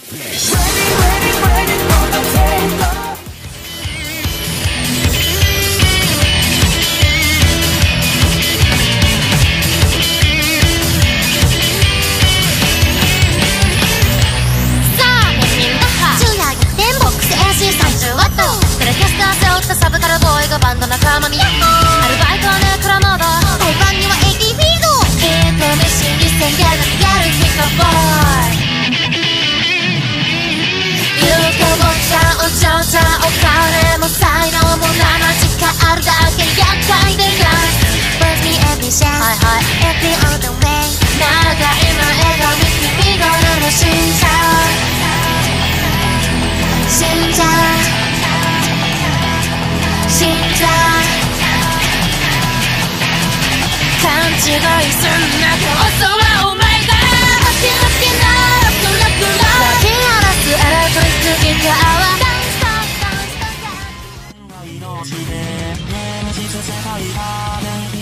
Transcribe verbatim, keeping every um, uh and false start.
サブカルボーイがバンド仲間にアルバイトはねクラモード対バンにはエイティーフィードえーと飯にせんやるやるヒットボーイ言うてもちゃうちゃうちゃうお金も才能もなな時間あるだけ厄介でかい With me every share はいはい Every on the way 長い前が見頃の死んじゃう死んじゃう死んじゃう勘違いすんなコースはお前だハッピーハッピーなラップラップラップ鳴らすエレクトリックギターはダンスダンスダンスダンス